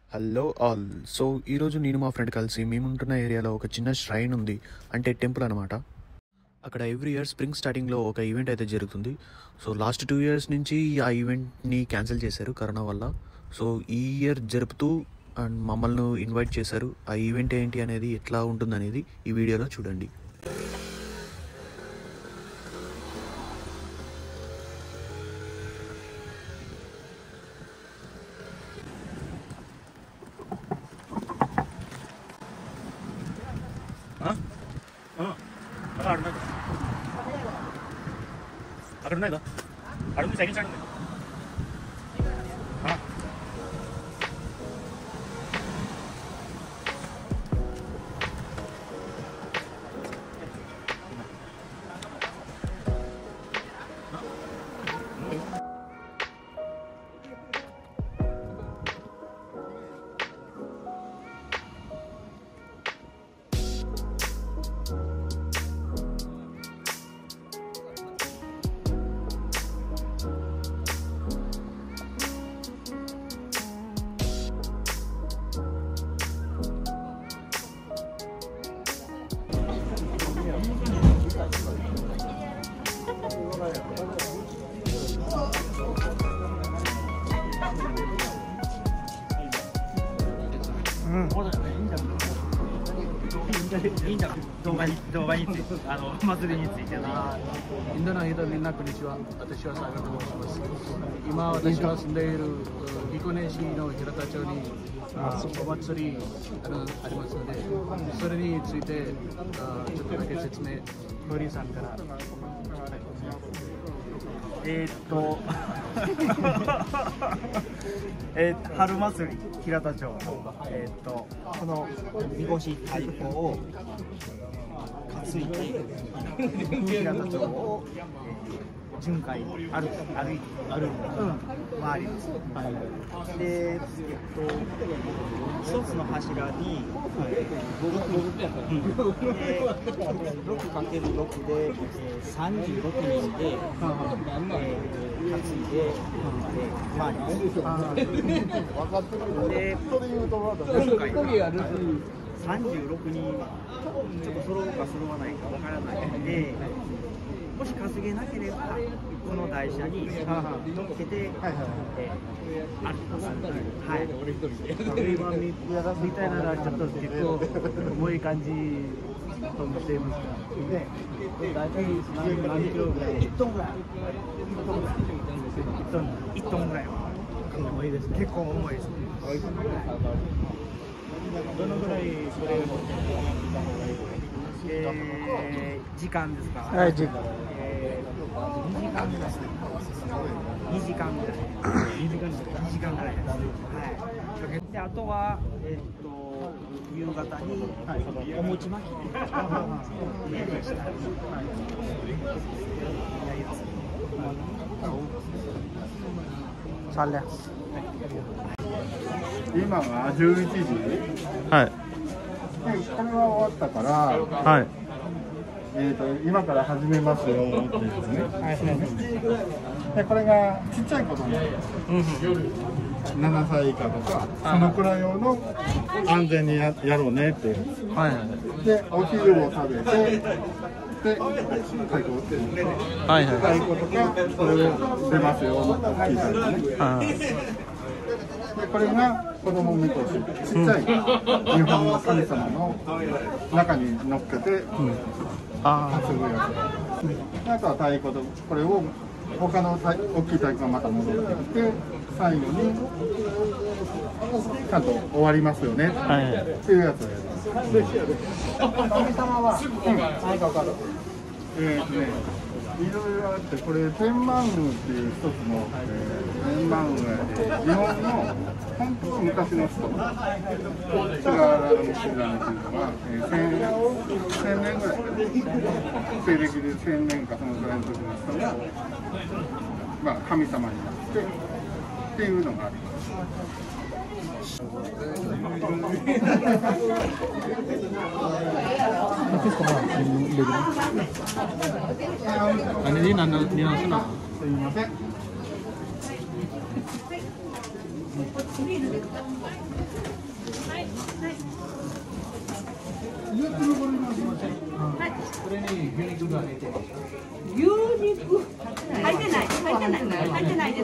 Hello all. So ఈరోజు నేను మా ఫ్రెండ్ కలిసి మేముంటున్న ఏరియాలో ఒక చిన్న ష్రైన్ ఉంది, అంటే టెంపుల్ అనమాట. అక్కడ ఎవ్రీ ఇయర్ స్ప్రింగ్ స్టార్టింగ్లో ఒక ఈవెంట్ అయితే జరుగుతుంది. సో లాస్ట్ 2 years నుంచి ఆ ఈవెంట్ని క్యాన్సిల్ చేశారు కరోనా వల్ల. సో ఈ ఇయర్ జరుపుతూ అండ్ మమ్మల్ని ఇన్వైట్ చేశారు. ఆ ఈవెంట్ ఏంటి అనేది, ఎట్లా ఉంటుందనేది ఈ వీడియోలో చూడండి. అక్కడ ఉన్నాయి అడుగు సెకండ్ స్టాండ్ ఉంది.動画について祭りについてインドの人みんなこんにちは。私は佐賀と申します。今私が住んでいる彦根市の平田町にお祭りありますので、それについてちょっとだけ説明、堀井さんから。 春祭り平田町のこのみこし太鼓を担いで平田町を巡回歩いて回ります。で、一つの柱に6×6 で36人で担いで回ります。で、今回は36人ちょっと揃うか揃わないかわからないので、もし稼げなければこの台車に乗っけて歩きます。はい。 今みたいなのはちょっと結構重い感じと思っていますが、大体何キロぐらい？1トンぐらい。 1トンぐらいは重いですね。 結構重いですね。 どのぐらいそれを持って時間ですか？ はい、時間。 2時間ぐらい。2時間ぐらい。2時間ぐらいです。はい。で、あとは夕方にお餅巻きで家でしたりやります。 今が11時。 はい。 で、これは終わったから、 はい。 今から始めますよっていうですね。で、これがちっちゃい子供、7歳以下とか、そのくらい用の安全にやろうねっていう。で、お昼を食べて、で、太鼓っていう。太鼓とか、これを出ますよって聞いたりね。で、これが子供みこし、ちっちゃい日本の神様の中に乗っけて担ぐやつで、あとは太鼓とこれを他の大きい太鼓がまた戻ってきて、最後にちゃんと終わりますよねっていうやつをやります。神様は何か分かる？いろいろあって、これ天満宮っていう一つの天満宮で、日本の本当の昔の人が知られているのが1000年ぐらい、西暦で1000年かそのぐらいの時の人が、まあ、神様になってっていうのがあります。 Ano din, ano din ako na? すこれに牛肉が入ってます。 牛肉入ってない入ってないです。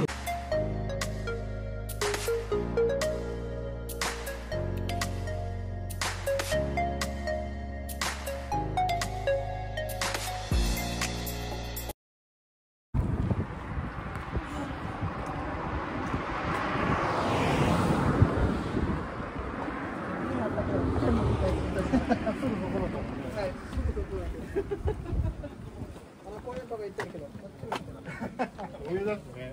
お湯ですね。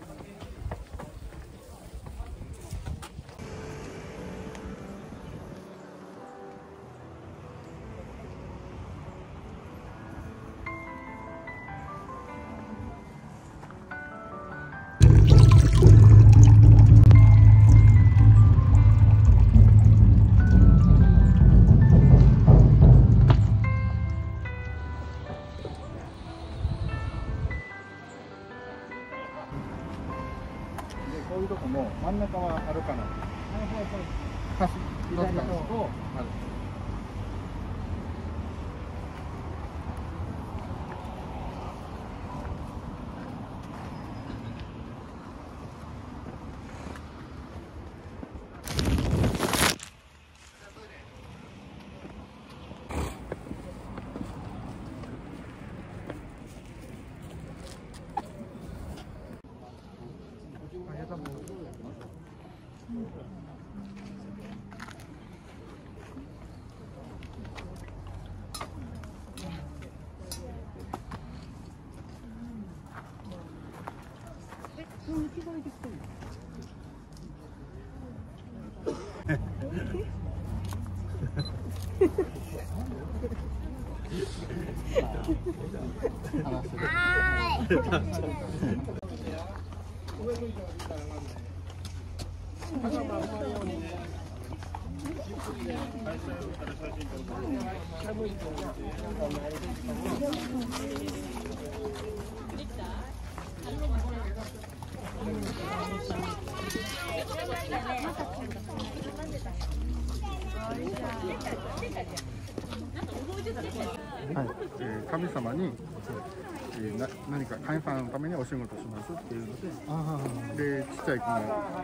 こういうとこも真ん中はあるかな。どっちかとある。神様に、何か神様のためにお仕事しますっていうので、ちっちゃい子の、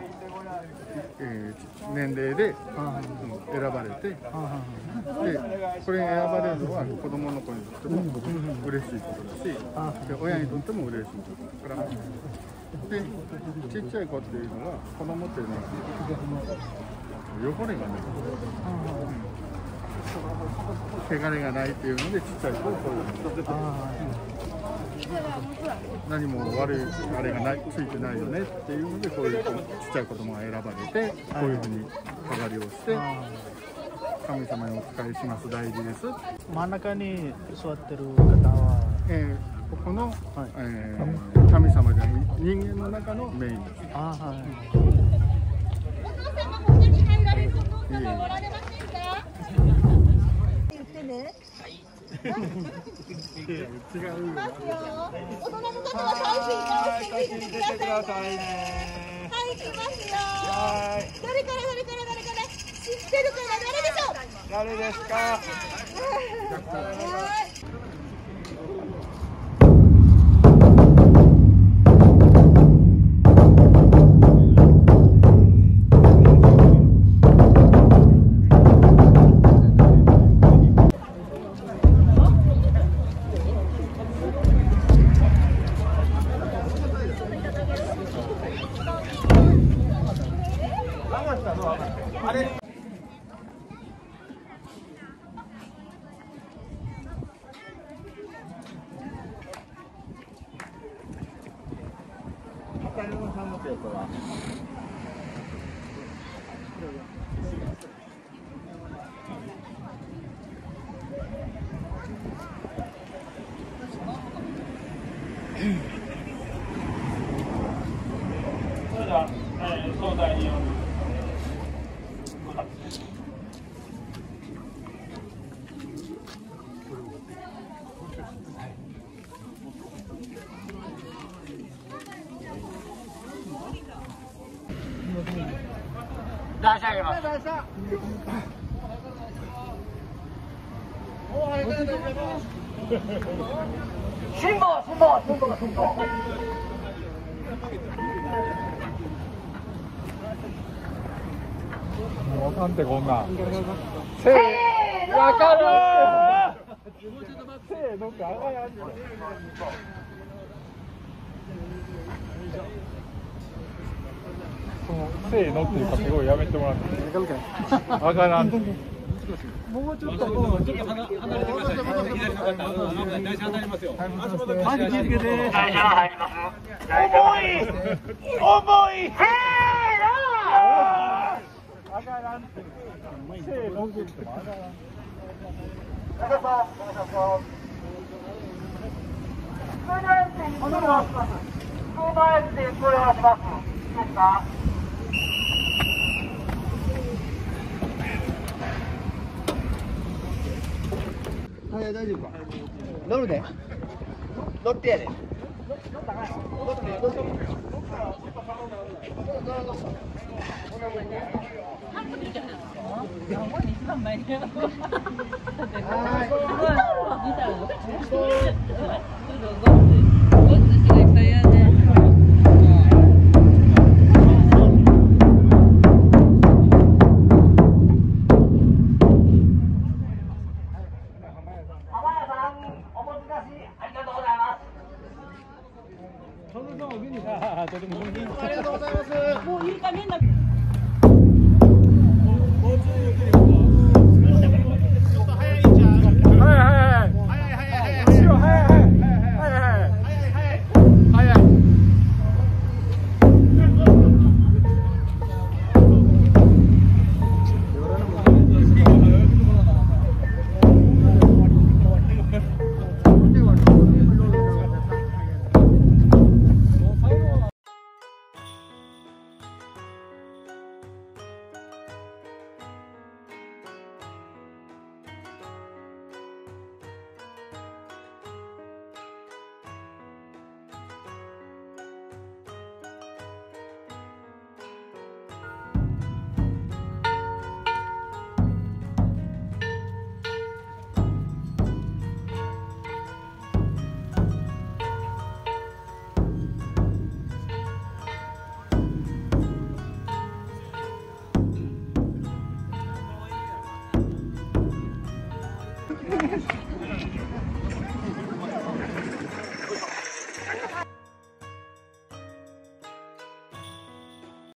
年齢で、選ばれて、でこれに選ばれるのは子供の子にとっても嬉しいことだし、で親にとっても嬉しいことだから。でちっちゃい子っていうのは子供っていうのは汚れがない、汚れがないっていうのでちっちゃい子をこういう何も悪いあれがないついてないよねっていうのでこういうちっちゃい子供が選ばれてこういうふうに飾りをして神様にお仕えします大事です。 真ん中に座ってる方は、 ここの、神様じゃない人間の中のメインです。 言ってね。 違うよ。 大人の方は最新にしてくださいね。はい、来ますよ。誰から知ってるから誰でしょう。誰ですか。 それでは、総代による台車上げます。辛抱。 もうわかんってこんなん。 せーの。わかる。 せーのってあがやんねん。そのせーのっていうかすごいやめてもらって。わからん。もうちょっと離れてください。左の方、台車当たりますよ。マジ気付けて。 台車入ります。重い。せーの。 あがらんって。せーのって言ってもあがらん。 大丈夫か。乗るで。乗ってやで。 もういい加減だ。